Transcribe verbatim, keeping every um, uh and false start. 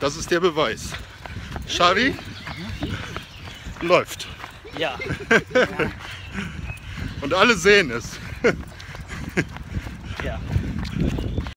Das ist der Beweis. Shari läuft. Ja. Und alle sehen es. Ja.